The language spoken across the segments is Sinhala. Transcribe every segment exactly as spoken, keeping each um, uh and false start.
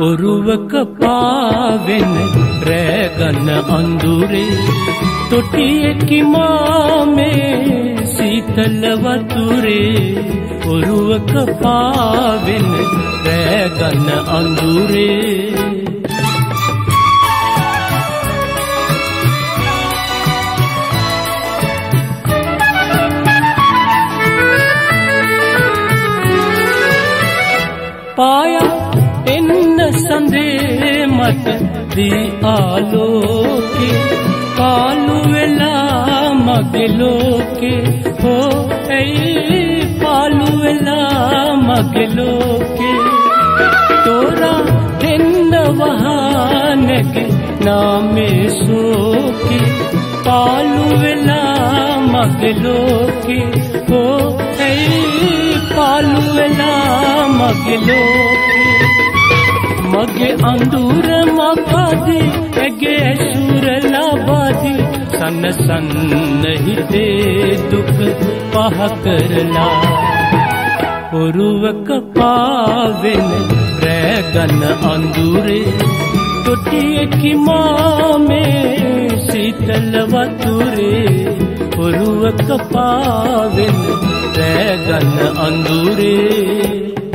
ඔරුවක පාවෙන රැගන්න අඳුරේ තොටියකි මාමේ සීතල වතුරේ ඔරුවක පාවෙන රැගන්න අඳුරේ පායා එන්න සඳේ මට දී ආලෝකේ කාලු වෙලා මගේ ලෝකේ හෝ ඇයි පාලු වෙලා මගේ ලෝකේ තෝරා දෙන්න වහනගේ නාමේ සෝකේ පාලු වෙලා මගේ ලෝකේ හෝ ඇයි පාලු වෙලා මගේ ලෝකේ මගේ අඳුර මකදී ඇගේ ඇසුර ලබදී සනසන්න හිතේ දුක පහ කරලා ඔරුවක පාවෙන රැගන්න අඳුරේ තොටියකි මාමේ සීතල වතුරේ ඔරුවක පාවෙන රැගන්න අඳුරේ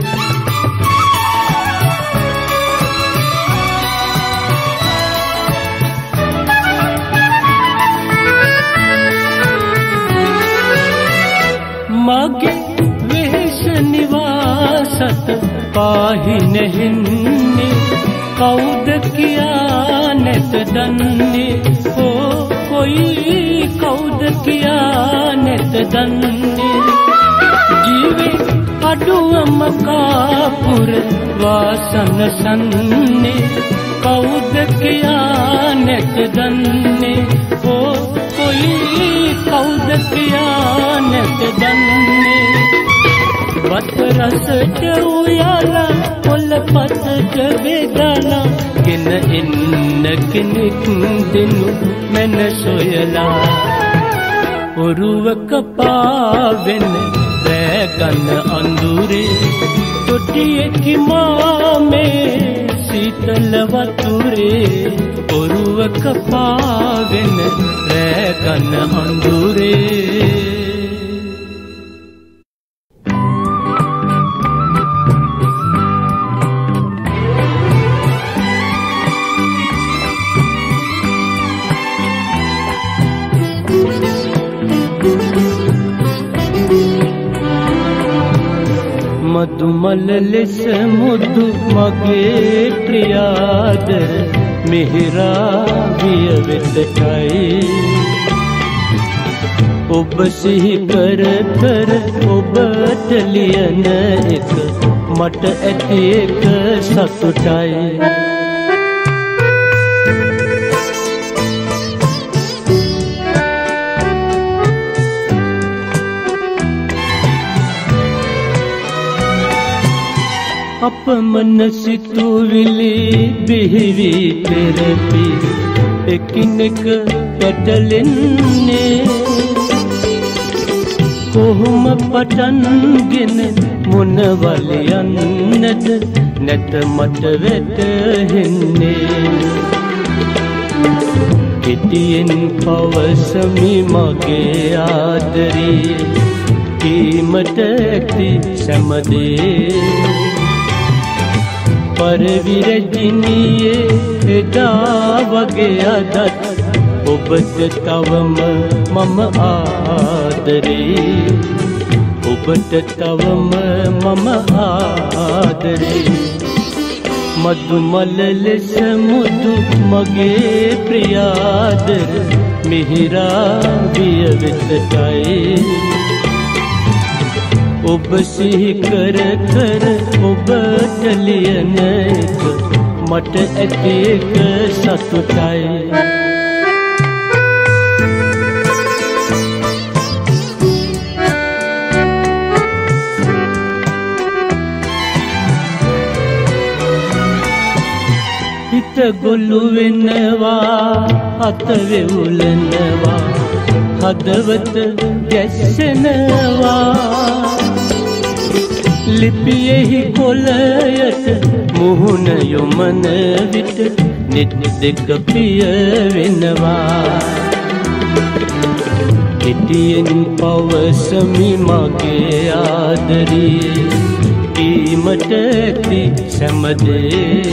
මගේ වෙහෙස නිවාසත පාහි නැහින්නේ කවුද කියා නැත දන්නේ ඕ කොයි කවුද කියා නැත දන්නේ ජීවේ අඩුවම කාපුර වාසන සන්නේ කවුද කියා නැත දන්නේ ඕ කොයි කවුද කියා නැත දන්නේ වත රසට උයලා පොළ පතට බෙදලා ගෙන එන්න කෙනෙක් දෙනු මන සොයලා ඔරුවක පාවෙන රැගන්න අඳුරේ තොටියකි මාමේ සීතල වතුරේ ඔරුවක පාවෙන රැගන්න අඳුරේ මදුමල ලෙස මුදු මගේ ප්‍රියාදර මෙහෙරාවිය වෙතටයි ඔබ සිහි කර කර ඔබට ලියන එක මට ඇති එක සතුටයි අපමණ සිතුවිලි බිහිවි පෙරපි එකිනෙක පැටලෙන්නේ කොහොම පටන්ගෙන මොනවල යන්නද නැත මට වැටහෙන්නේ පිටියෙන් පවසමි මගේ ආදරේ කීමට ඇති සැමදේ පරවිරජිනියේ එදා වගේ අදත් ඔබට තවම මම ආදරේ ඔබට තවම මම ආදරේ මදුමල ලෙස මුදු මගේ ප්‍රියාදර මිහිරාවිය වෙතටයි ඔබ සිහි කර කර ඔබට ලියන එක මට ඇති එක සතුටයි හිත ගොළු වෙනවා අත වෙවුලනවා හදවත ගැස්සෙනවා ලිපියෙහි කොළයට මුහුණ යොමන විට නෙත් දෙක පිය වෙනවා. කෙටියෙන් පවසමි මගේ ආදරේ ඊමට ඇති සැමදේ.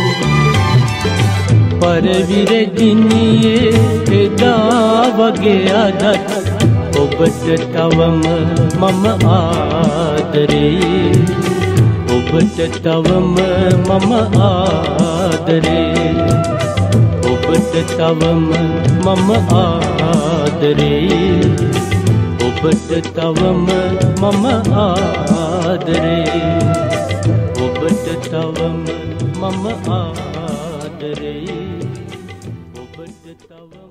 පරවිරදිනියේ එදා වගේ අදත් ඔබට තවම මම ආදරේ. ඔබට තවම මම ආදරේ. ඔබට තවම මම ආදරේ. ඔබට තවම මම ආදරේ. ඔබට තවම මම ආදරේ. ඔබට තවම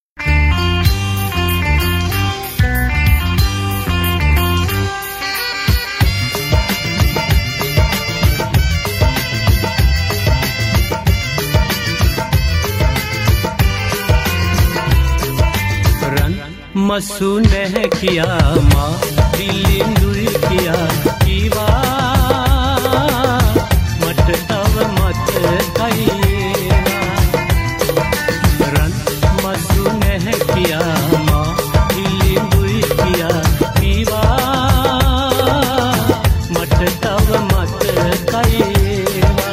मसू नह किया माँ दिली दुई किया कीवा मत तव मत कहिएगा. रन मसू नह किया माँ दिली दुई किया कीवा मत तव मत कहिएगा.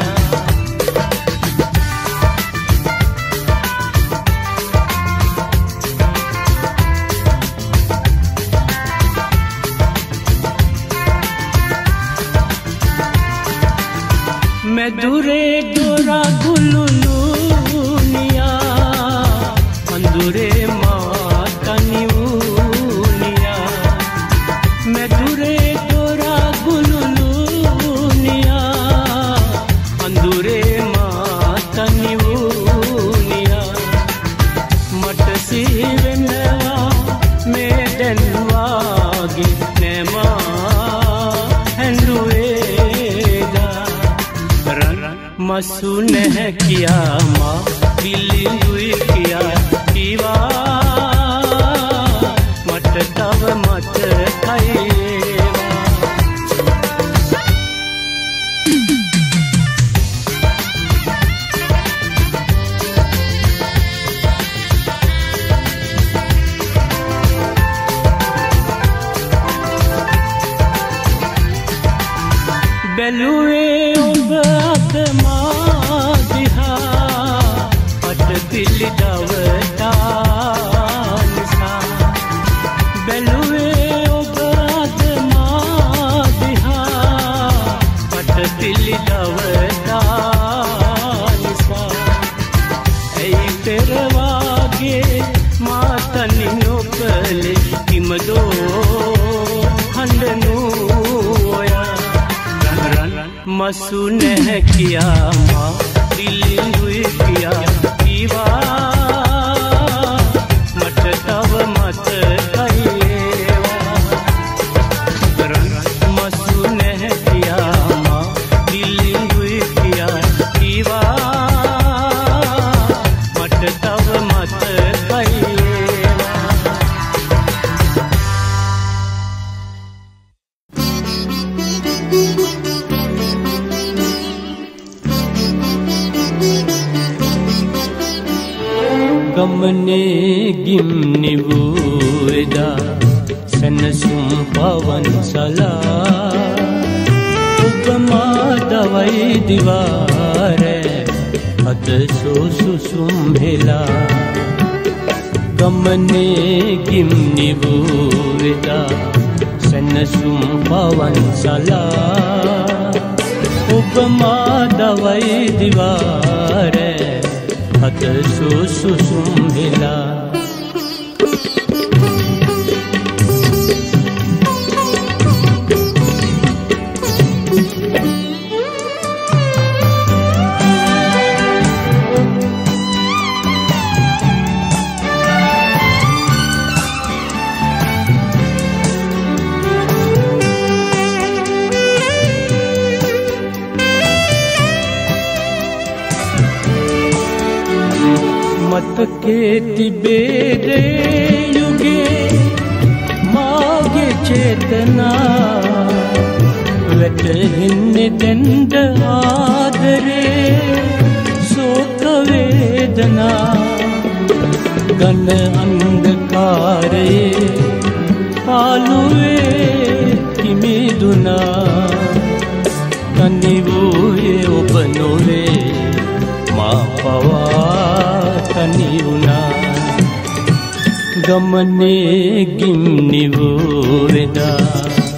मैं दूरे डोरा गुलुलुनिया अंदूरे मातनिया. मैं दूरे डोरा गुलुलुनिया अंदूरे मातनिया. मटसी वेनवा मेडन वागे नेमा हेंडुए मसू नह किया माँ दिली हुई किया कीवा मत तव मत कहिएगा. बेलुए दिल दवतान सा बेलुए ओबाद मादिहा पट दिल दवतान सा. ऐ तेरवागे मातनि नोपले किमदो हंडनोया. रन मसू नह किया माँ दिली हुई किया मत तव मत कहिएगा. रन मसू नह किया माँ दिली हुई किया मत तव मत कहिएगा. ගමනේ ගිම්නිවූෙදා සැනසුම් පවන්සලා ඔබ මා දවයි දිවාරේ අද සුසුසුම් හෙලා. ගමනේ ගිම්නිවූෙදා සැනසුම් පවන්සලා ඔබ මා දවයි දිවාරේ අද සුසුසුම් හෙලා. मतके तिबेरे युगे मागे चेतना වැටෙන්නේ දෙන්ද ආදරේ ශෝක වේදනා ගන අන්ධකාරයේ පාළුවේ කිමිදුනා තනි වූයේ ඔබ නොවේ මා පවා තනි වුණා ගමනේ ගින්නි වූ වෙදා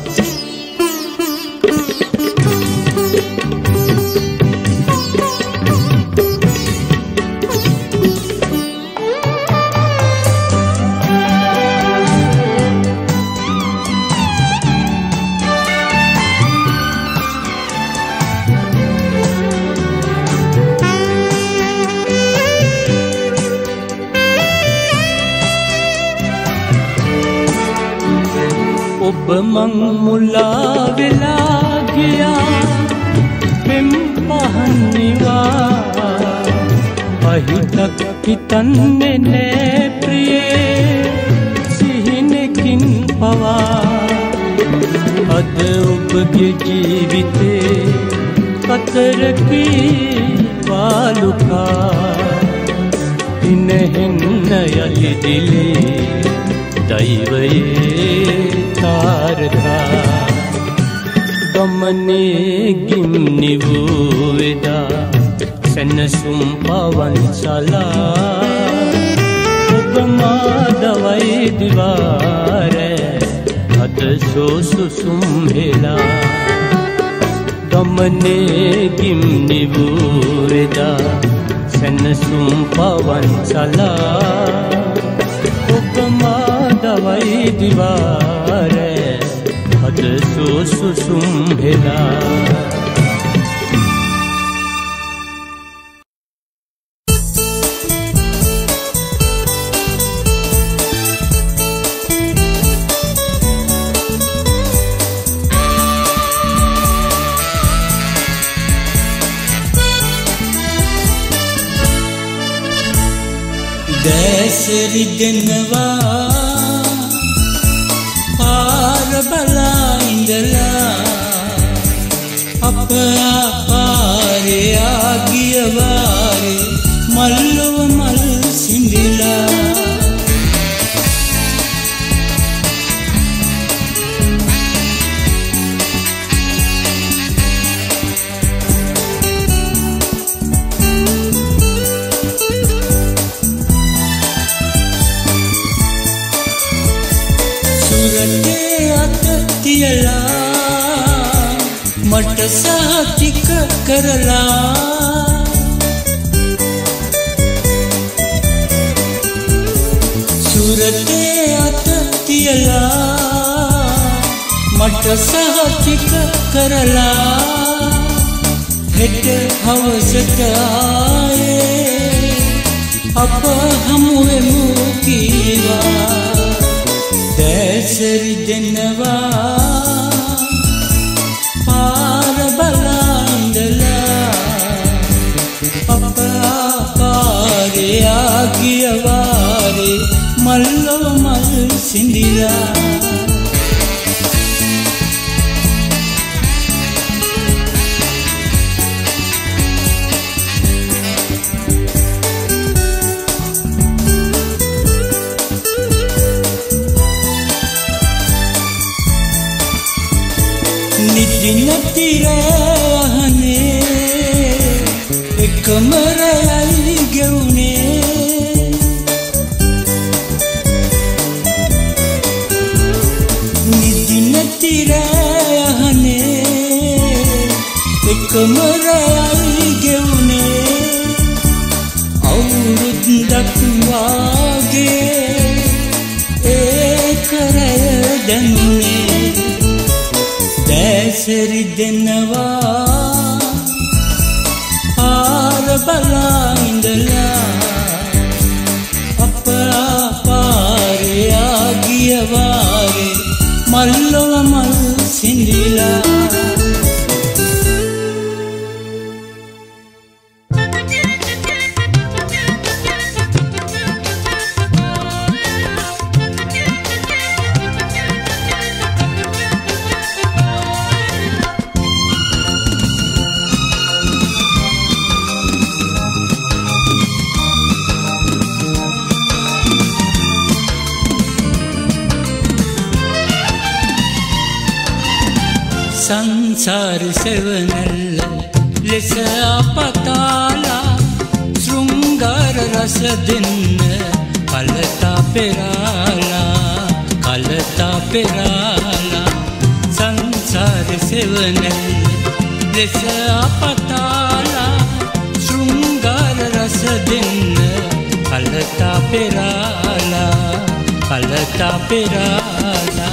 ඔබ මං මුලා වෙලා ගියා පෙම් පහන් නිවා අහිතක් හිතන්නේ නෑ ප්‍රියේ සිහිනකින් පවා අද ඔබගේ ජීවිතේ කතරකී වාලුකා ඉනෙහෙන්න යලි දිලේ දෛවයේ තාරකා ගමනේ ගින්නි වූ වෙදා සැනසුම් පවන් සලා ඔබ මා දවයි දිවාරේ අද සෝසුසුම් හෙලා ගමනේ ගින්නි වූ වෙදා සැනසුම් පවන් සලා ඔබ මා දවයි දිවාරේ අද සෝසුසුම් හෙලා දැසරි දෙනවා පාර බලා ඉඳලා අප ආපාරේ ආගිය වාරේ මල්ලව මල් සිඳිලා මට සාතික කරලා සුරතේ අත තියලා මට සාතික කරලා හෙට හවසට ආයේ අප හමුවෙමු කීවා දැසරි දෙනවා පාර බලා ඉඳලා අප ආපාරේ ආගිය වාරේ මල්ලව මල් සිඳිලා නිතිරහනේ එකම රැයි ගෙවුනේ නිදි නිතිරහනේ එකම රැයි ගෙවුනේ අවුරුද්දක් වාගේ ඒක රැය දැනුනේ දැසරි දෙනවා පාර බලා ඉඳලා අප ආපාරේ ආගිය වාරේ මල්ලව මල් සිඳිලා සංසාර සෙවණැල්ල ලෙස අපතාලා ශෘංගාර රස දෙන්න කලතා පෙරාලා කලතා පෙරාලා සංසාර සෙවණැල්ල ලෙස අපතාලා ශෘංගාර රස දෙන්න කලතා පෙරාලා කලතා පෙරාලා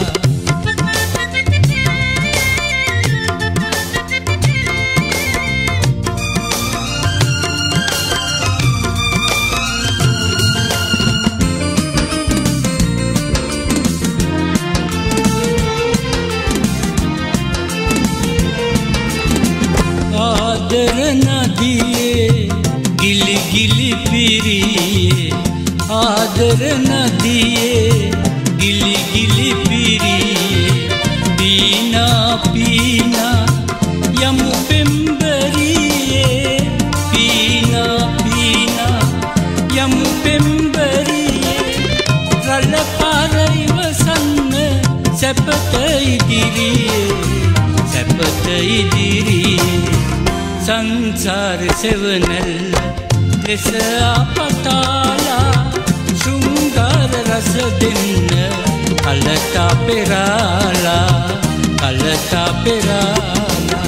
ආදර නදියේ ගිලි ගිලි පිරියේ ආදර නදියේ ගිලි ගිලි පිරියේ පීනා පීනා යමු පෙම්බරියේ පීනා පීනා යමු පෙම්බරියේ රළ පාර ඉවසන්න සැපත ඉදිරියේ සැපත ඉදිරියේ සංසාර සෙවණැල්ල ලෙස අපතාලා ශෘංගාර රස දෙන්න කලතා පෙරාලා කලතා පෙරාලා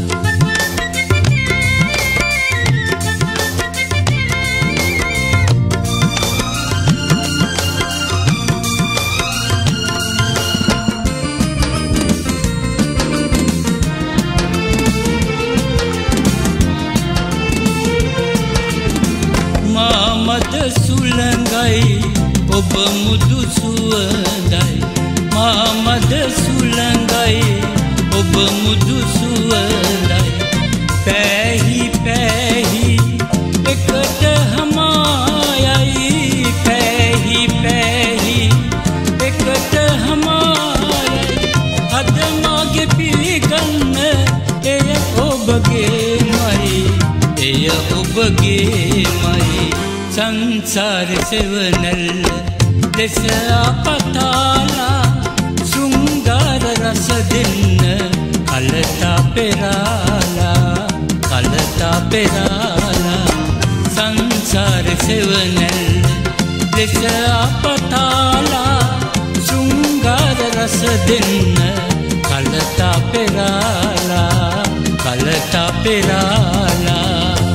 මද සුළඟයි ඔබ මුදු සුවඳයි මා මද සුළඟයි ඔබ මුදු සුවඳයි පැහි පැහි එකට හමායයි පැහි පැහි එකට හමායයි අද මාගේ පිළිගන්න එය ඔබගේමයි එය ඔබගේමයි සංසාර සෙවණැල්ල ලෙස අපතාලා ශෘංගාර රස දෙන්න කලතා පෙරාලා කලතා පෙරාලා සංසාර සෙවණැල්ල ලෙස අපතාලා ශෘංගාර රස දෙන්න කලතා පෙරාලා කලතා පෙරාලා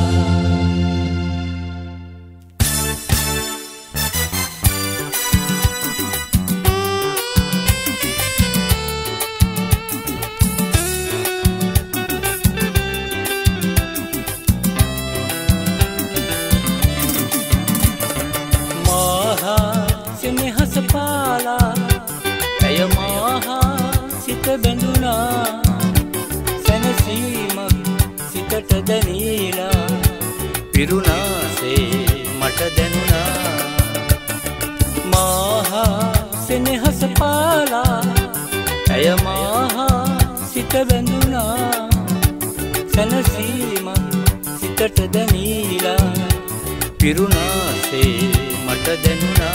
සෙනෙහස පාලා ඇය මාහා සිත බැඳුනා සැනසීමක් සිතට දැනීලා පිරුණාසේ මට දැනුණා මාහා සෙනෙහස පාලා ඇය මාහා සිත බැඳුනා සැනසීමක් සිතට දැනීලා පිරුණාසේ මට දැනුණා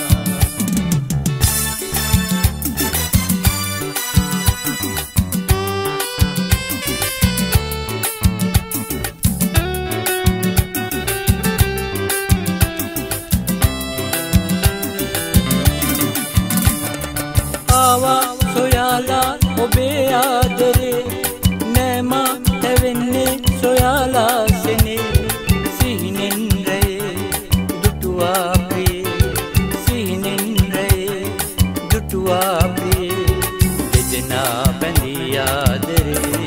සොයාලා ඔබේ ආදරේ නෑමා තැවෙන්නේ සොයාලා සෙනේ සිහිනෙන් රේ දුටුවා ප්‍රියේ සිහිනෙන් රේ දුටුවා ප්‍රියේ දෙදෙනා බැඳී ආදරේ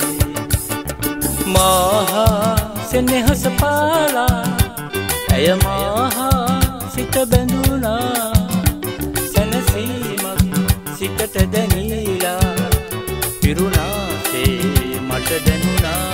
මාහා සෙනෙහස පාලා ඇය මාහා සිත බැඳුණා සැනසීමක් සිතට දැනීලා පිරුණාසේ මට දැනුණා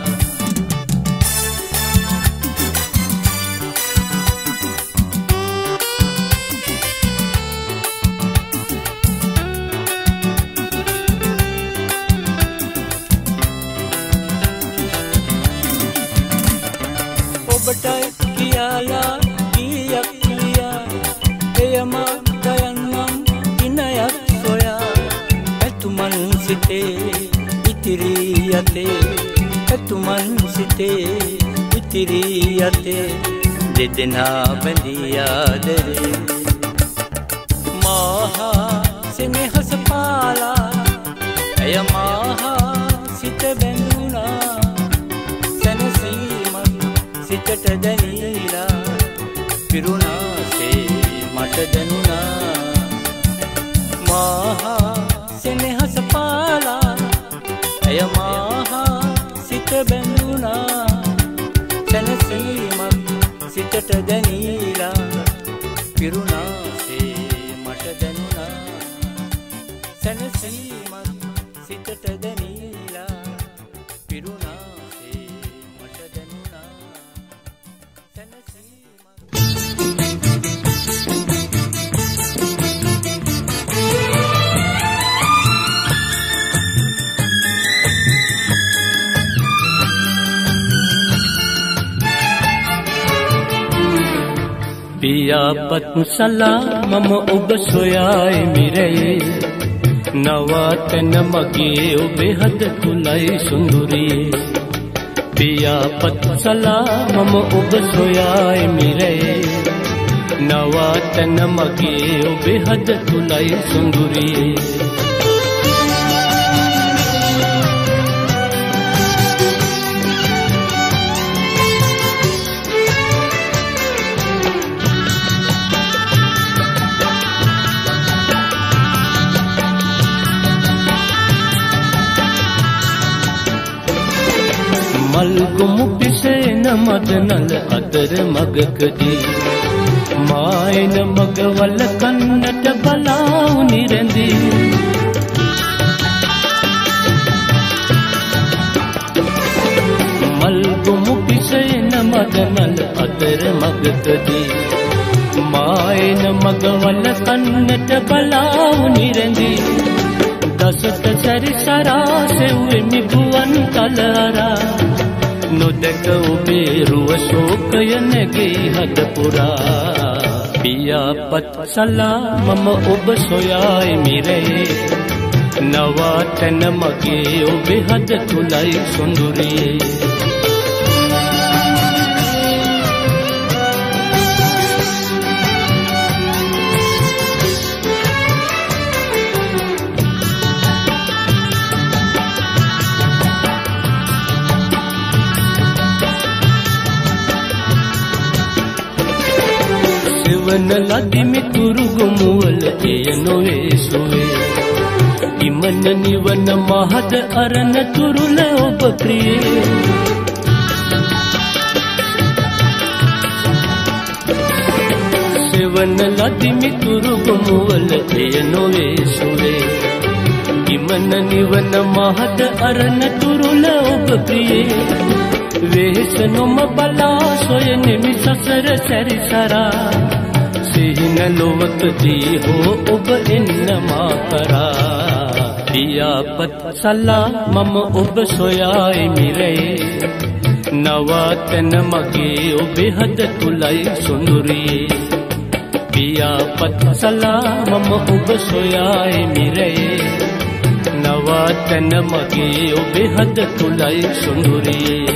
ඔබටයි කියාලා කීයක් කියා එයම ගයන්නම් ඉනයක් සොයා ඇතුමන් සිටේ ඉතිරි යතේ එතුමන් සිතේ ඉතිරි යතේ දෙදෙනා බැඳී ආදරේ මහා සෙනෙහස පාලා එය මහා සිත බැඳුණා සැනසීමක් සිතට දැනීලා පිරුණාසේ මට දැනුණා මහා සෙනෙහස පාලා එය මහා සිත බැඳුණා සැනසීමක් සිතට දැනීලා පිරුණාසේ මට දැනුණා සැනසීමක් සිතට දැනීලා පිරුණාසේ මට දැනුණා සැනසීමක් පියාපත් සලා මම ඔබ සොයායි මිරේ නවතන මගේ ඔබේ හද තුලයි සුඳුරියේ පියාපත් සලා මම ඔබ සොයායි මිරේ නවතන මගේ ඔබේ හද තුලයි සුඳුරියේ මල්ගොමු පිසෙන මදනල අතර මගකදී මායන මගවල කන්නට බලාවු නිරැඳී මල්ගොමු පිසෙන මදනල අතර මගකදී මායන මගවල කන්නට බලාවු නිරැඳී දසත සැරිසරා සෙව්වෙමි ගුවන් කලරා නොදැක ඔබේ රුව ශෝකය නැගේ හද පුරා පියාපත් සලා මම ඔබ සොයායි මිරේ නවතන මගේ ඔබේ හද තුලයි සොඳුරියේ වන ලදිමි තුරුගොමුවල එය නොවේ සුවේ ඉමන නිවන මහද අරණ තුරුල ඔබ ප්‍රියේ සෙවන ලදිමි තුරුගොමුවල එය නොවේ සුවේ ඉමන නිවන මහද අරණ තුරුල ඔබ ප්‍රියේ වෙහෙස නොම බලා සොයනෙමි සසර සැරිසරා සිහින ලොවකදී හෝ ඔබ එන්න මා කරා පියාපත් සලා මම ඔබ සොයායි මිරේ නවතන මගේ ඔබේ හද තුලයි සොඳුරියේ පියාපත් සලා මම ඔබ සොයායි මිරේ නවතන මගේ ඔබේ හද තුලයි සොඳුරියේ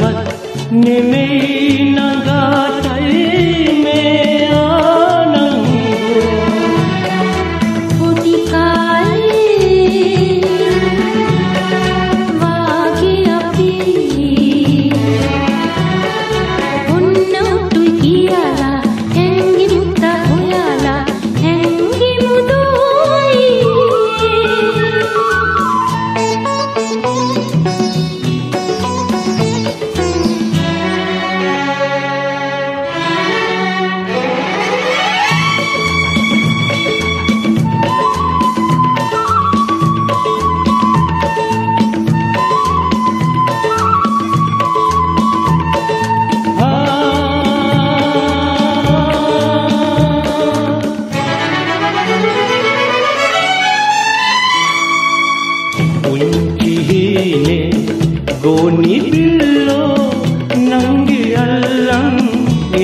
නෙමෙයි නගාතයි මේ ආනන්ද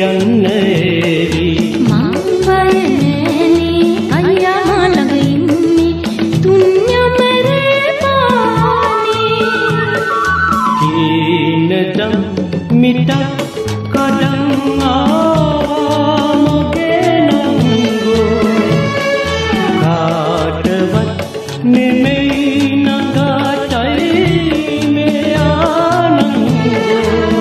යන්න ඒවි මං බය නෑනේ අයියා මා ළඟ ඉන්නේ තුන් යමරේ පානේ කීනදම් මිටක් කඩන් ආවා මොගේ නංගෝ කාටවත් නෙමෙයි නගාටයි මේ ආනංගෝ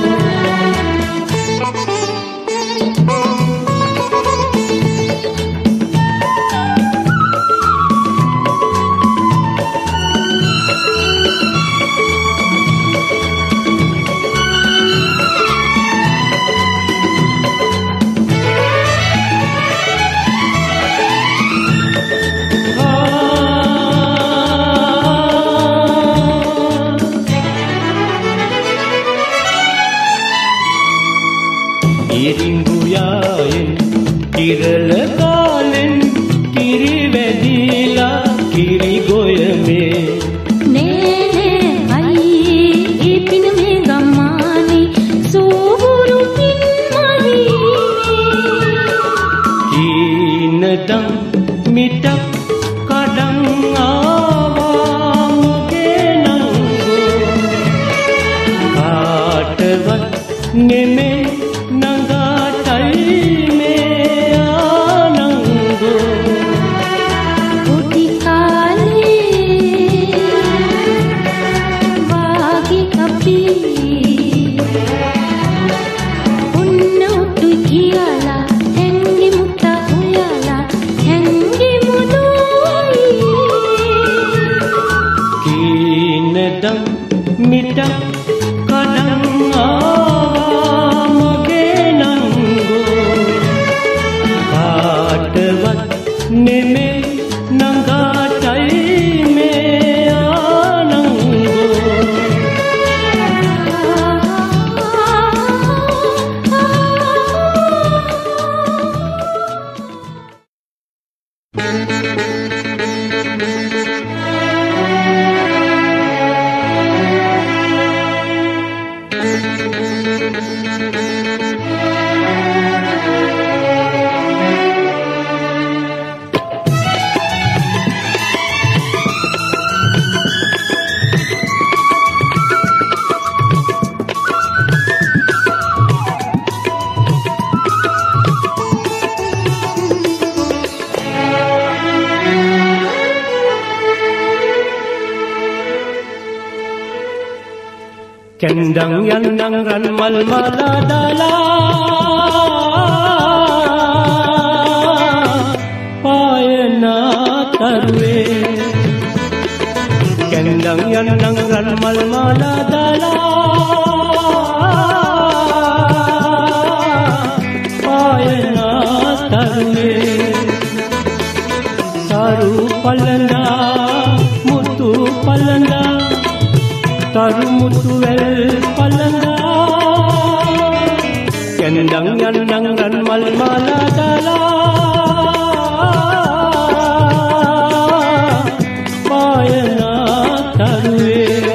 ඉරිඟුයායෙන් කිරල කාලෙන් කිරි වැදිලා කිරි ගොයමේ නේ නේ අයි ඒ පින මේ ගම්මානේ සෝබුරු පින් මහිනේ කීනදම් මිටක් කඩන් ආවා මොගේ නංගෝ කාටවත් නෙමෙයි මිටක් කඩන් ආවා මොගේ නංගෝ කාටවත් නෙමෙයි නංගාටයි මේ ආනංගෝ කැන්දන් යන්නම් රන් මල් මාලා දාලා පායනා තරුවේ කැන්දන් යන්නම් රන් මල් මාලා දාලා පායනා තරුවේ තරු පලඳා මුතු පලඳා තරු මුතු වැල් පලඳා කැන්දන් යන්නම් රන් මල් මාලා දාලා පායනා තරුවේ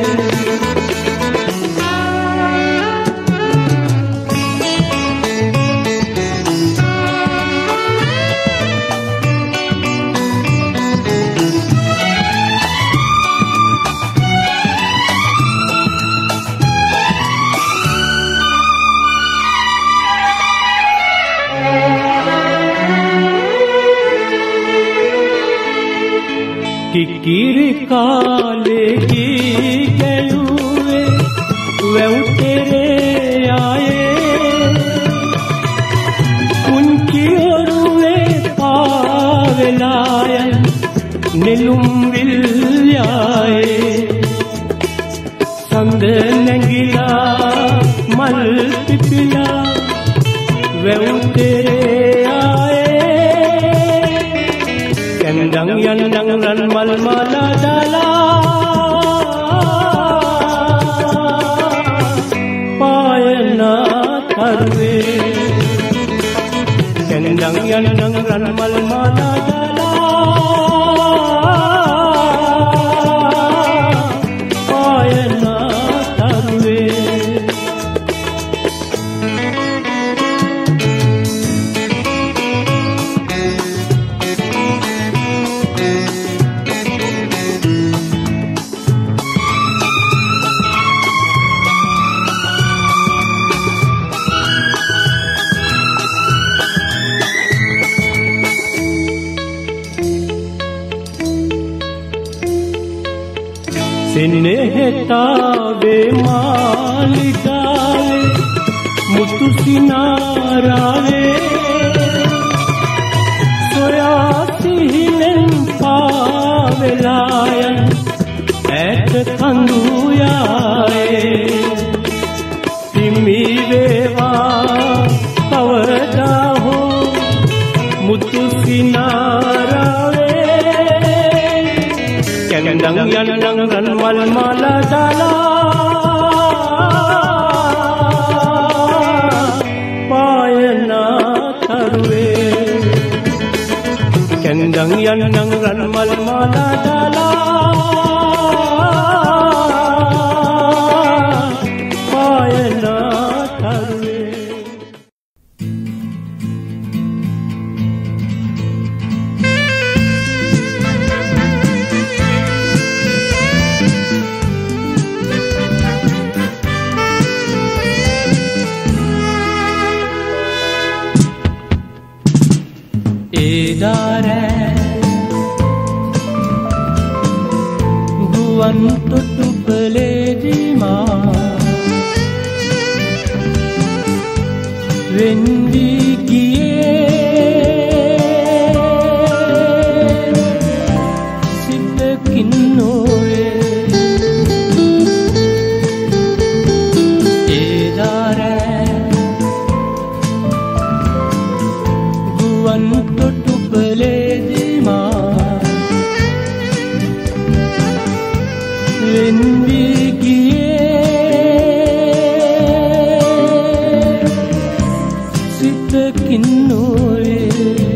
කිකිරි කාලේ ගී ගැලුවේ වැව් තෙරේ ආයේ කුංචි ඔරුවේ පාවෙලායන් නෙළුම් විල්යායේ සඳ නැගිලා මල් පිපිලා වැව් තෙරේ ආයේ කැන්දන් යන්නම් රන් මල් මාලා දාලා පායනා තරුවේ කැන්දන් යන්නම් රන් මල් මාලා දාලා පායනා තරුවේ සෙනෙහතාවේ මාලිගාවේ මුතු සිනාරාවේ සොයා සිහිනෙන් පාවෙලා යන ඈත කඳු යායේ හිමි වේවා කවදා හෝ මුතු සිනාරාවේ කැඳන් යනනම් රන්මල් මාලා දාලා පායනා තරුවේ කැඳන් යනනම් රන්මල් මාලා දාලා පායනා තරුවේ ගුවන් තොටුපළේදී මා වෙන් වී ගියේ සිතකින් නොවේ ඒ දාරෑ ගුවන් තොටුපළේදී මා වෙන් වී ගියේ සිතකින් නොවේ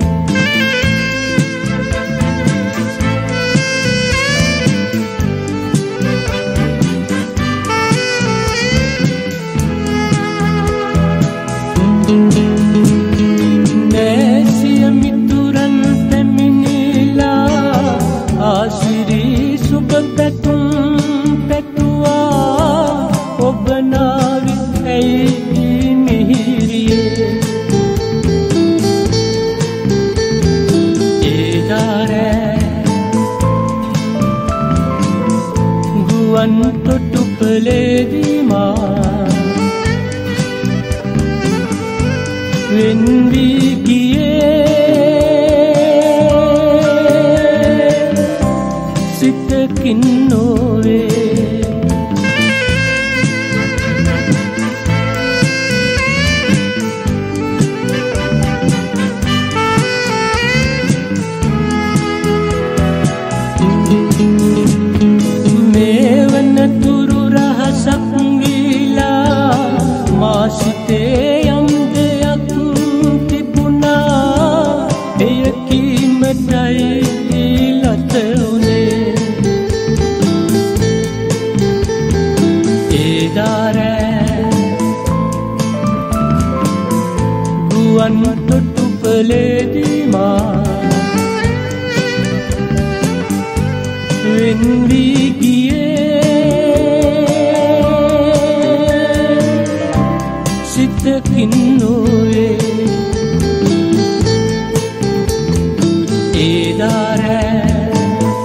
නැසිය මිතුරන් පැමිණිලා ආසිරී සුබ පැතුම් පැතුවා ඔබ නාවි ඇයි මිහිරියේ ඒ දාරෑ ගුවන් තොටුපළේදී මා වෙන් වී ගියේ සිතකින් නොවේ මේ වන තුරු රහසක් වීලා මා සිතේ යම් දෙයක් තිබුණා එය කීමටයි ලත උනේ ඒ දාරෑ ගුවන් තොටුපළේදී මා වෙන් වී ගියේ සිතකින් නොවේ ඒ දාරෑ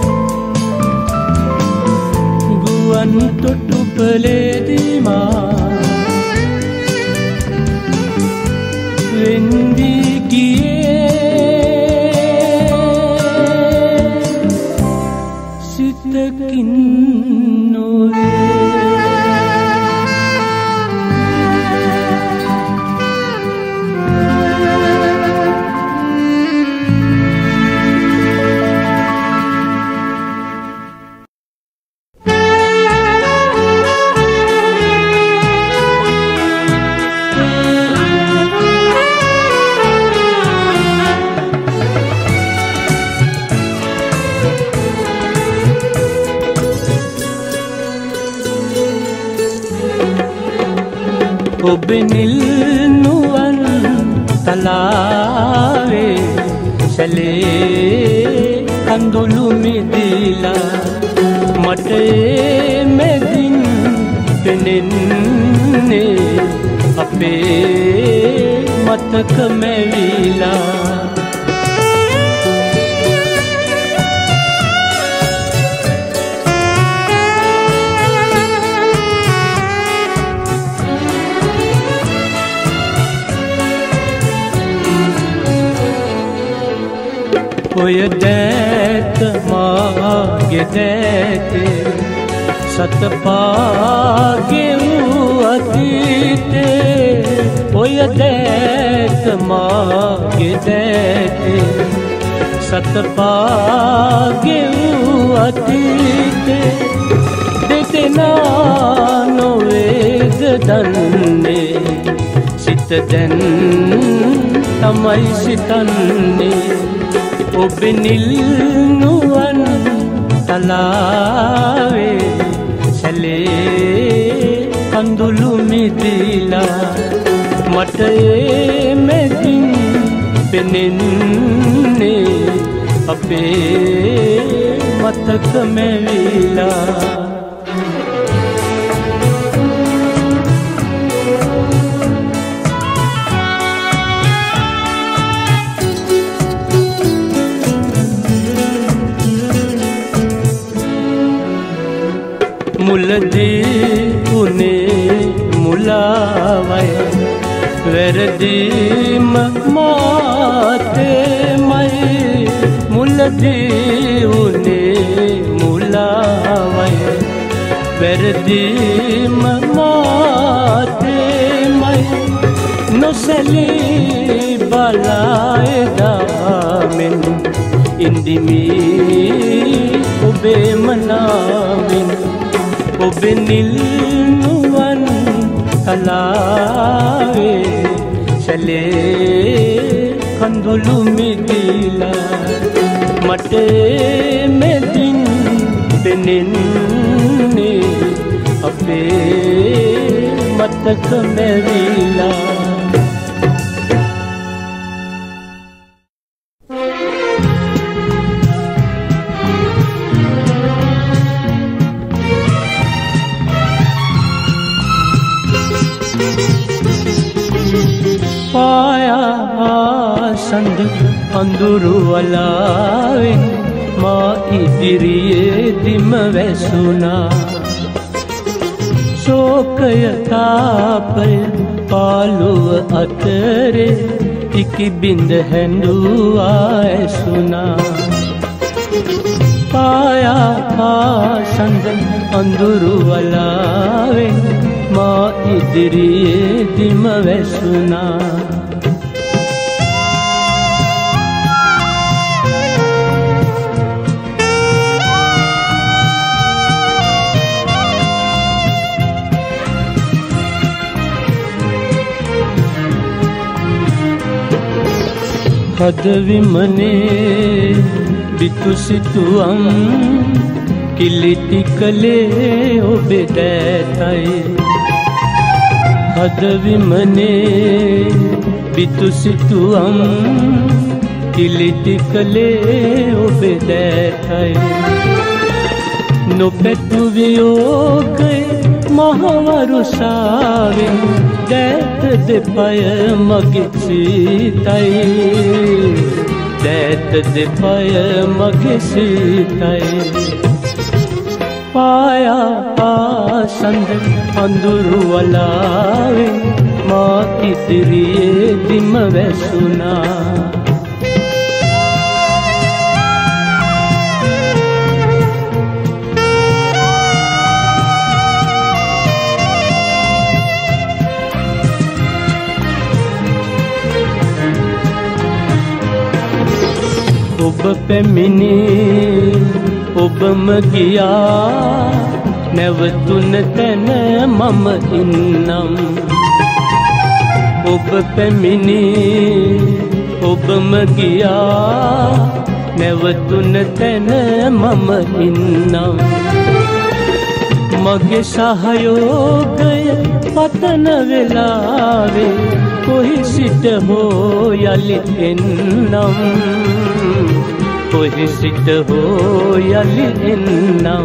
ගුවන් තොටුපළේදී මා වෙන් වී ගියේ සිතකින් නොවේ ඔබ නිල් නුවන් තලාවේ සැලේ කඳුළු මිදිලා මට මෙදින් පෙනෙන්නේ අපේ මතක මැවිලා ඔය දැත මාගේ දැතේ සත පාගේ වූ අතීතේ ඔය දැත මාගේ දැතේ සත පාගේ වූ අතීතේ දෙදෙනා නොවේද දන්නේ සිත දැන් තමයි සිතන්නේ ඔබේ නිල් නුවන් තලාවේ සැලේ කඳුළු මිදිලා මට ඒ මෙදින් පෙනෙන්නේ අපේ මතක මැවිලා මුලදී උනේ මුලාවයි වැරදීම මාතේමයි මුලදී උනේ මුලාවයි වැරදීම මාතේමයි නොසැලී බලායදා මෙන් ඉන්දිමි ඔබේ මනාවෙන් ඔබේ නිල් නුවන් තලාවේ සැලේ කඳුළු මිදිලා මට මෙදින් පෙනෙන්නේ අපේ මතක මැවිලා සඳ අඳුරු වලාවෙන් මා ඉදිරියේ දිම වැසුණා ශෝකය තාපය පාළුව අතරේ ඉකි බිඳ හැඬුවා ඇසුණා පායා පාසඳ අඳුරු වලාවෙන් මා ඉදිරියේ දිම වැසුණා හද විමනේ බිතු සිතුවම් කිලිටි කලේ ඔබේ දෑතයි හද විමනේ බිතු සිතුවම් කිලිටි කලේ ඔබේ දෑතයි නොපැතු වියෝගය මහවරුසාවෙන් දෑත දෙපය මගේ සිතයි දෑත දෙපය මගේ සිතයි පායා පාසඳ අඳුරු වලාවෙන් මා ඉදිරියේ දිම වැසුණා ඔබ පැමිණි ඔබම ගියා නැවතුන තැන මම ඉන්නම් ඔබ පැමිණි ඔබම ගියා නැවතුන තැන මම ඉන්නම් මගේ සහයෝගය පතන වෙලාවේ කොහි සිට හෝ යලි එන්නම් කොහි සිට හෝ යලි එන්නම්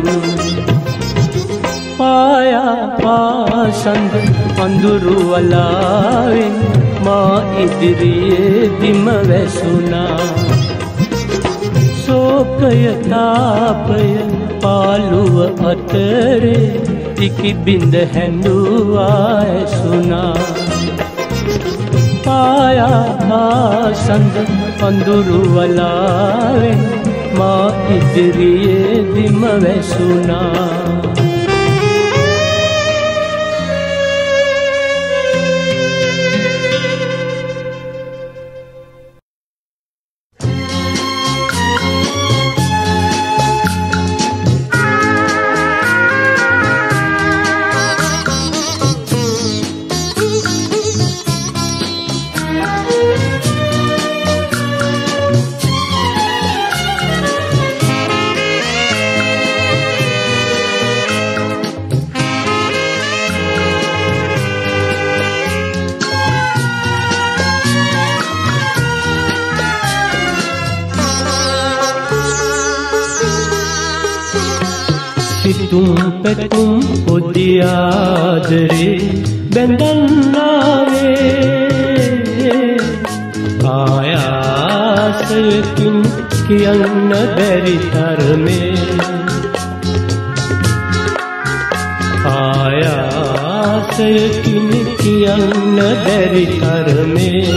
පායා පාසඳ අඳුරු වලාවෙන් මා ඉදිරියේ දිම වැසුණා ශෝකය තාපය පාළුව අතරේ ඉකි බිඳ හැඬුවා ඇසුණා ආයා සඳ අඳුරු වලාවෙන් මා ඉදිරියේදීම වැසුණා. සිතුම් පැතුම් පොඩි ආදරේ බැඳන්නාවේ ආයාසයකින් කියන්න බැරි තරමේ ආයාසයකින් කියන්න බැරි තරමේ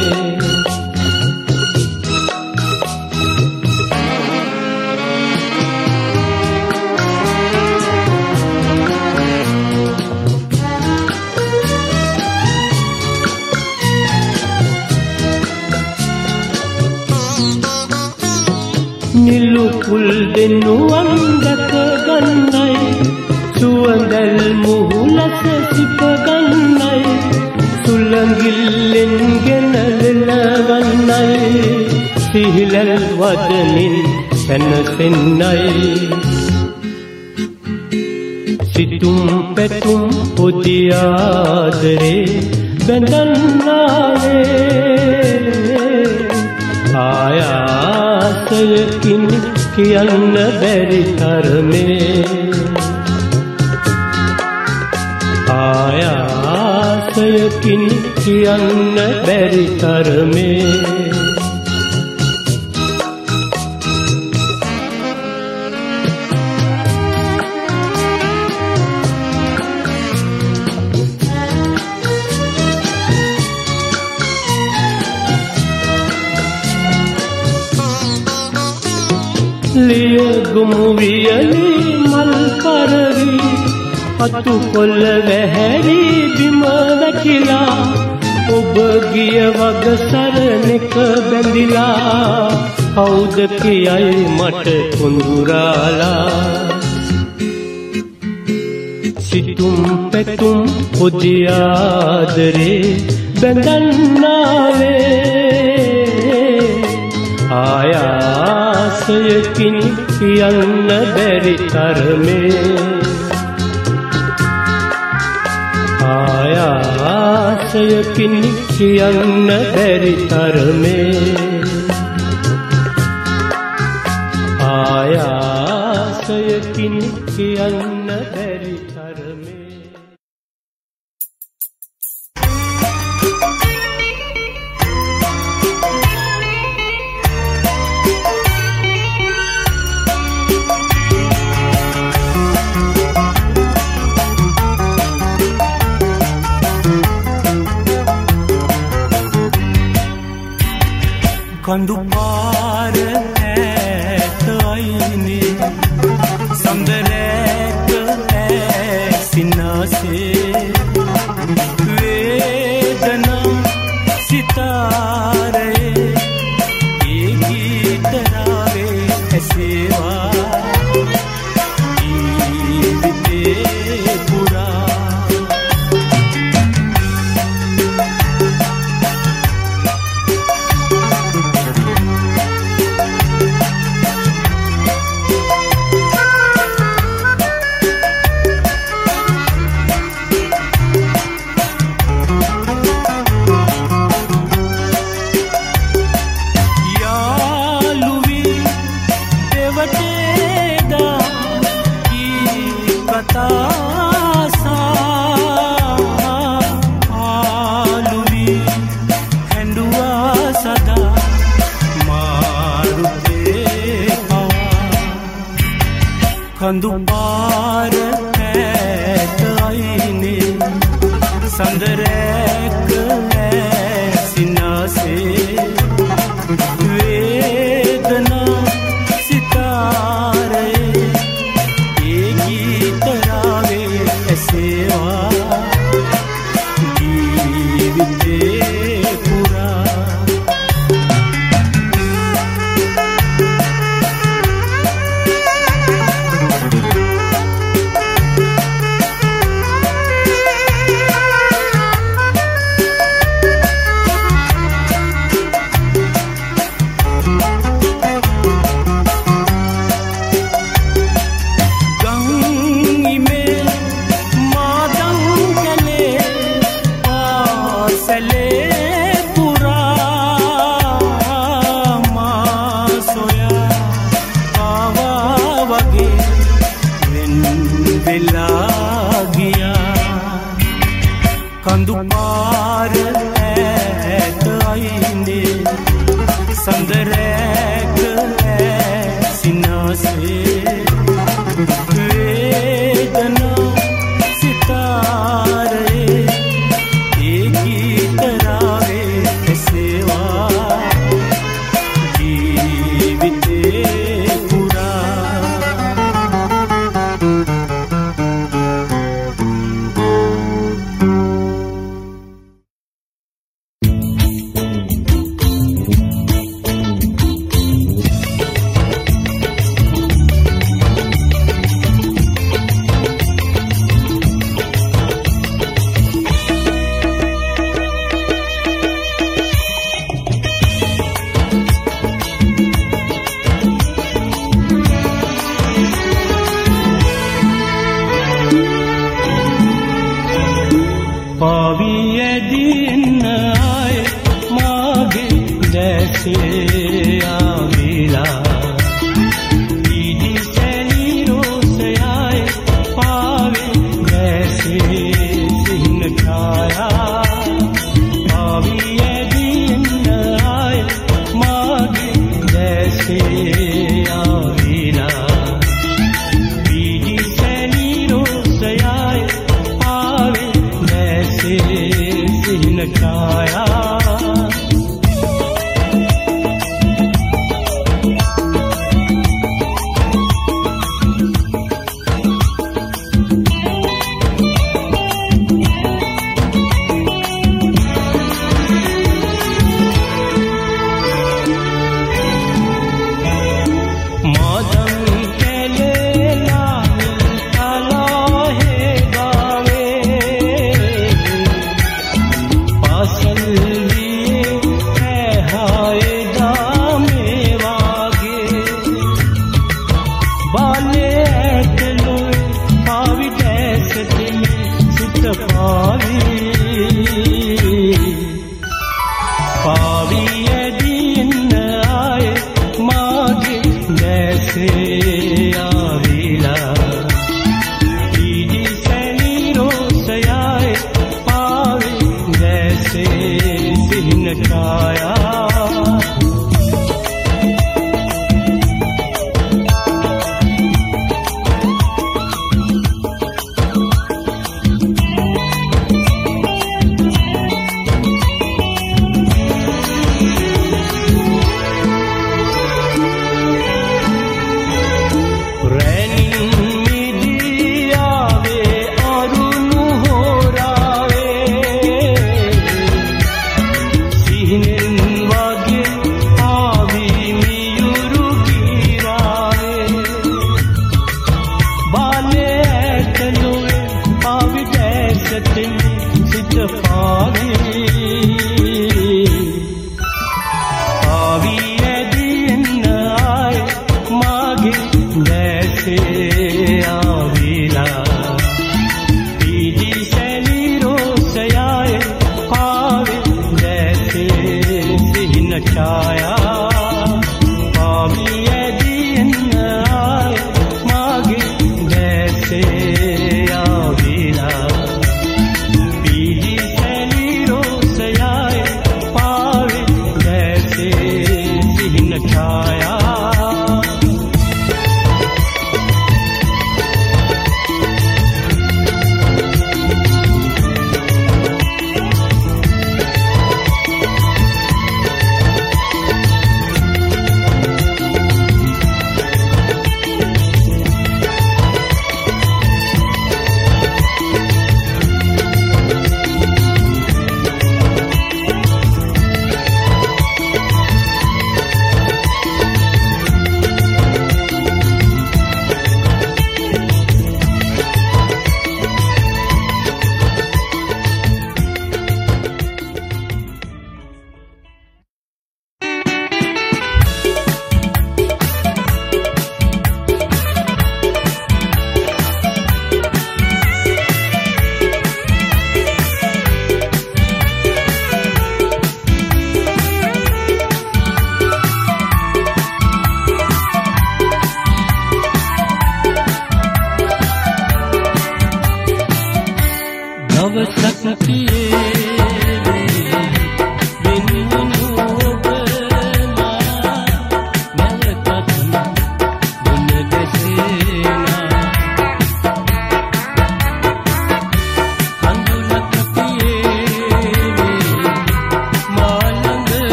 නිලු පුල් දෙනුවන් දැක ගන්නයි සුවඳල් මුහුලස සිප ගන්නයි සුළඟිල්ලෙන් ගෙන ලෙලවන්නයි සිහිලල් වදනින් සැනසෙන්නයි සිතුම් පැතුම් පොඩි ආදරේ බැඳන්නාවේ ආයාසයකින් කියන්න බැරි තරමේ ආයාසයකින් කියන්න බැරි තරමේ ලිය ගුමු වියලි මල් කරවි අතු කොල්ල වැහැරි බිම වැකිලා ඔබ ගිය වග සරණක බැඳිලා කවුද කියයි මට කුඳුරාලා සිතුම් පැතුම් පොඩි ආදරේ බැඳන්නාවේ ආයාසයකින් කියන්න බැරි තරමේ ආයාසයකින් කියන්න බැරි තරමේ ආයාසයකින් කියන්න බැරි තරමේ කඳු පාර ඈත අයිනේ සඳරැක ඇසිනාසේ වේදනා සිතාරේ ඒ ගීතරාවේ ඇසේවා ජීවිතේ පුරා කඳු පාර ඈත අයිනේ සඳරැක ඇසිනා संदरैक सीना से वेदना सितारे एक ही तरावे सेवा जीविते पूरा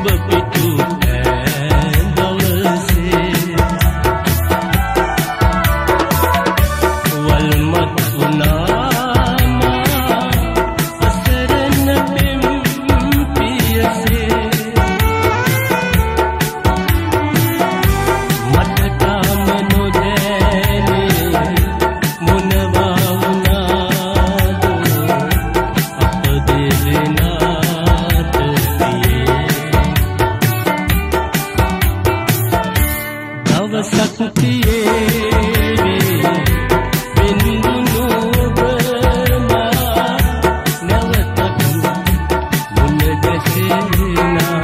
පිටු දවසේ වල්මත් වුණා මා අසරණ පෙම් පියසේ මට තාම නොදැනේ මොනවා වුණාද අප දෙදෙනාට පියේ දවසක් තියේ බින්දුනු ඔබ මා නැවතත් මුණ ගැසෙනා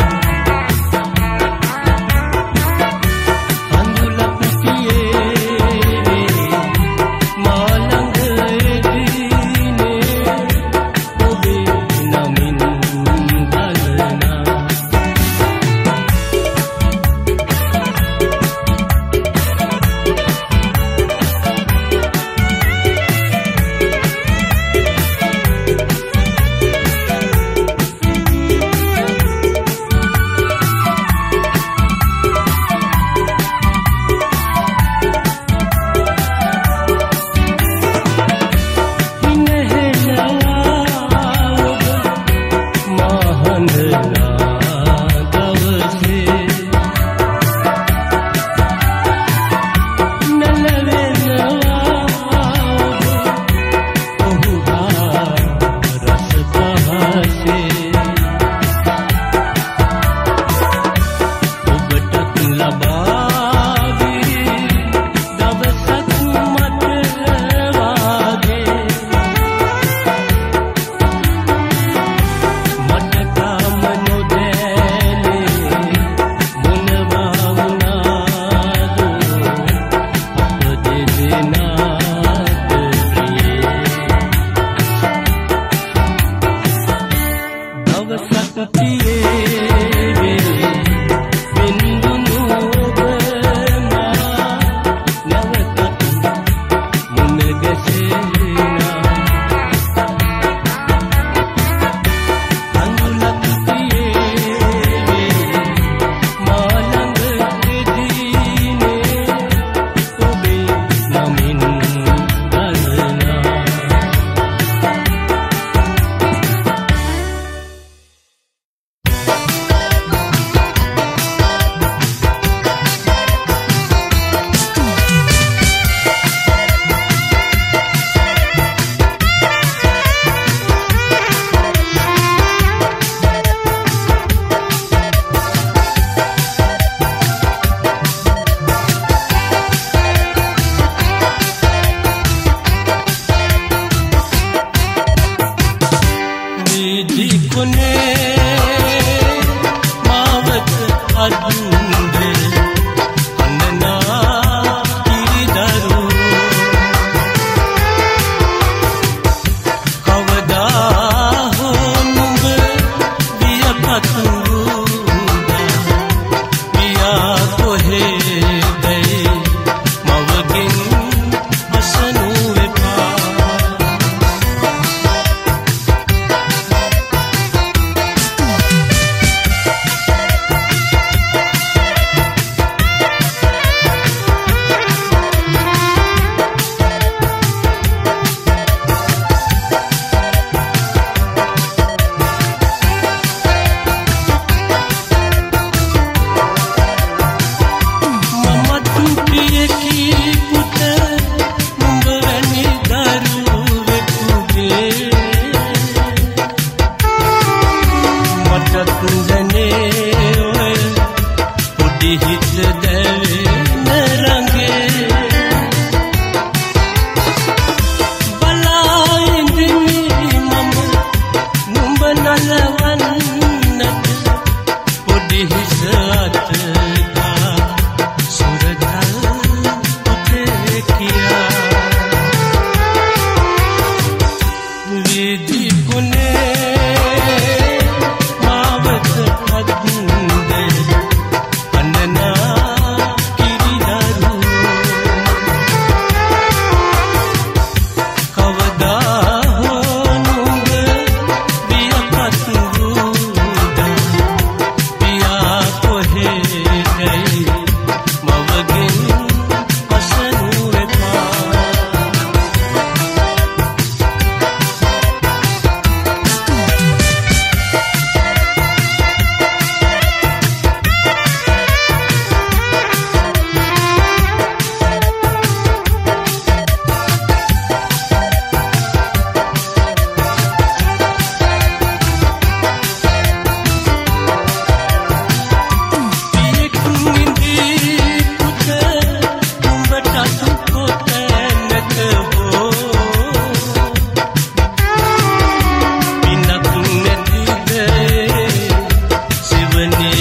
අඳුලක් තියේ මා ළඟ එදිනේ ඔබේ නමින් ගලනා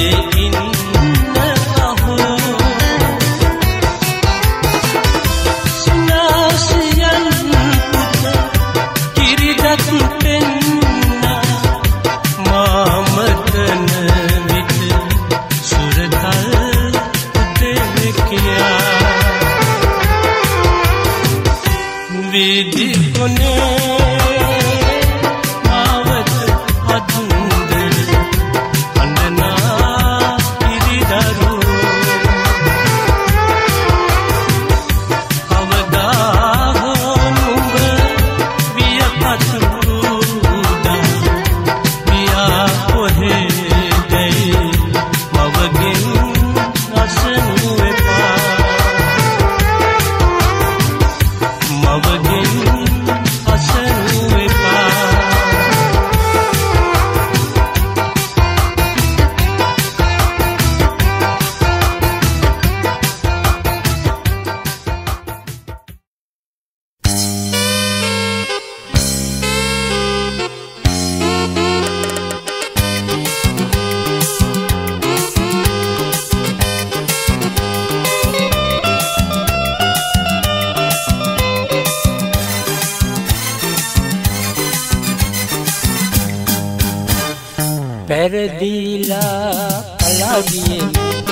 පැරදීලා පලාගියේ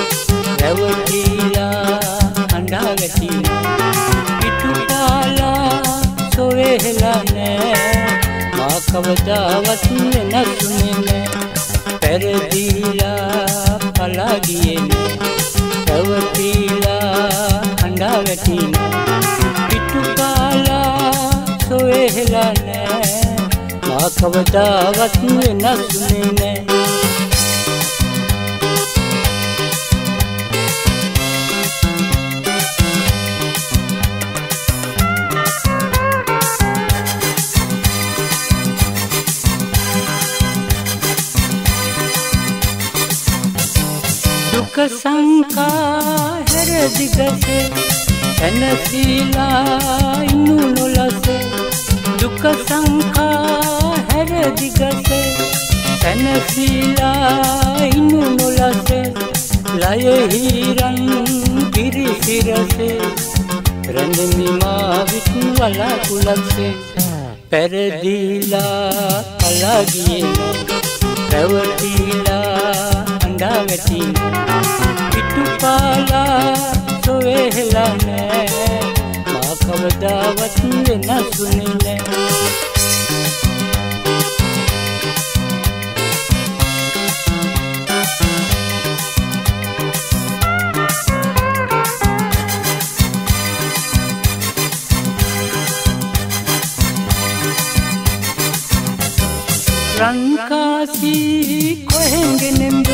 රැවටිලා අඬාගැටි පිටුපාලා සොවෙහෙලා නෑ මා කවදාවත් වෙනසුනේ නෑ පැරදීලා පලාගියේ රැවටිලා අඬාගැටි පිටුපාලා සොවෙහෙලා නෑ මා කවදාවත් වෙනසුනේ නෑ දුක සංකා හැරදිගසේ සැනසීලා ඉන්නු නොලසේ දුක සංකා හැරදිගසේ සැනසීලා ඉන්නු නොලසේ ලයෙහිරන් පිරිසිරසේ රැඳෙමි මා විත් වලාකුලක්සේ පැරදීලා පලාගියේ රැවටිලා අඬාගැටි පිටුපාලා සොවෙහෙලා නෑ මා කවදාවත් වෙනසුනේ නෑ රන්කාසී කොහෙන්ගෙනෙම්ද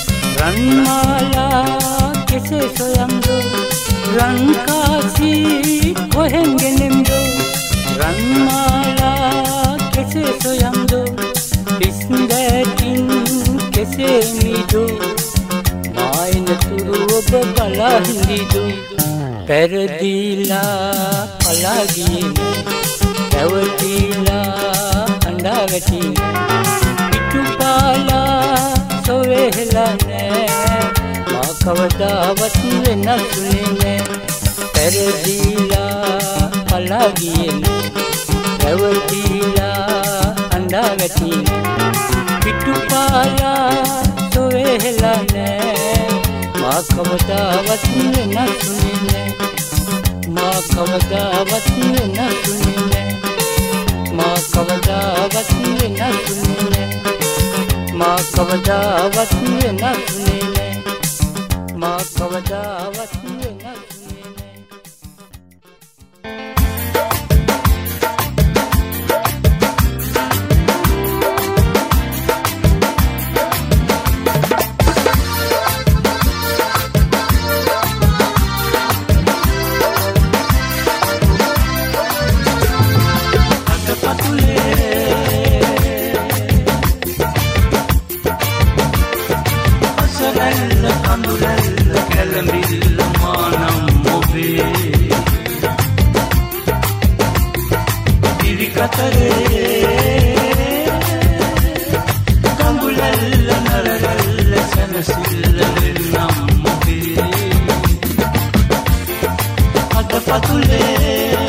රන්මාලා කෙසේ සොයම්ද රන්කාසී කොහෙන්ගෙනෙම්ද රන්මාලා කෙසේ සොයම්ද පිස්දැකින් කෙසේ මිදු මායනතුරු ඔබ බලා හිඳිදු පැරදීලා පලාගියේ රැවටිලා අඬාගැටි පිටුපාලා සොවෙහෙලා නෑ මා කවදාවත් වෙනසුනේ නෑ පැරදීලා පලාගියේ රැවටිලා අඬාගැටි පිටුපාලා සොවෙහෙලා නෑ මා කවදාවත් වෙනසුනේ නෑ මා කවදාවත් වෙනසුනේ නෑ මා කවදාවත් වෙනසුනේ නෑ මා කවදාවත් වෙනසුනේ නෑ මා කවදාවත් වෙනසුනේ නෑ Tennessee. අතපතුලේ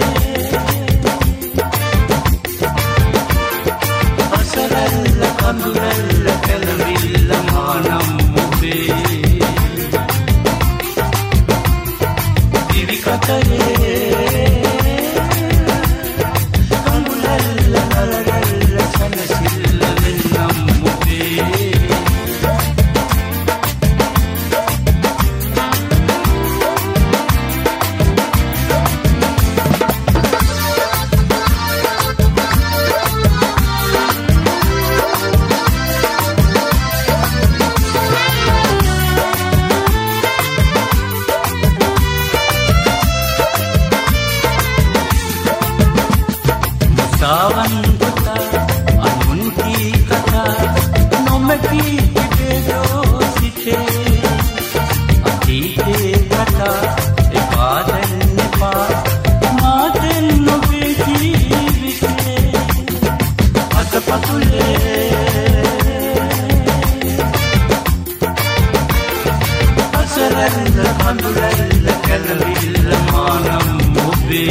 අසරල්ල කඳුරල්ල කැළවිල්ල මානම් ඔබේ දිවි කතරේ කඳුරල්ල නලරල්ල සනසිල්ල වෙන්නම් ඔබේ Sawan kota anunti kata nomaki bedo site atite kata e badan ne pa maden no beji vise atapatule asaralla kandulalla kalavilla manam obbe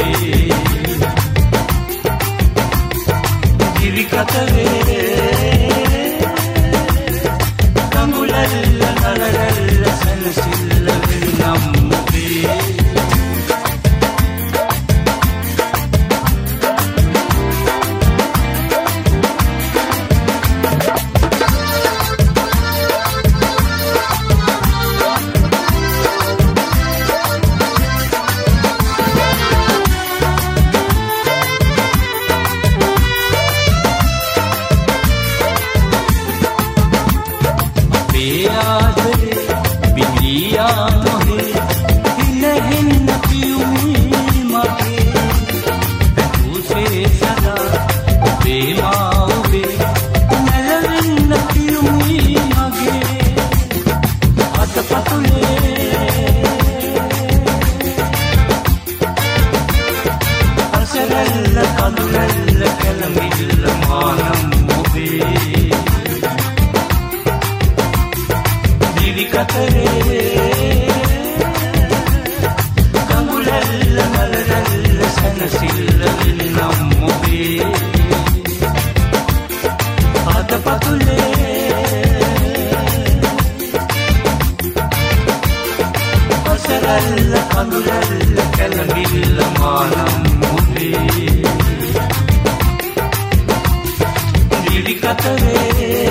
දිවි කතරේ කඳුලල්ල නලරල්ල සනසිල්ල වෙන්නම් ඔබේ आदरे बिजलियां नोहे हिन हिन पियूमी मगे तू से सदा बेमावे नलविन पियूमी मगे अतपतुले असरल्ल कदुलल्ल कलमिल्ल मानम ओबे कतरे कमुलल्ल मलरल्ल सनसिल्ल विन्නම් ඔබේ අතපතුලේ අසරල්ල කඳුලල්ල කැළඹිල්ල මානම් ඔබේ දිවි කතරේ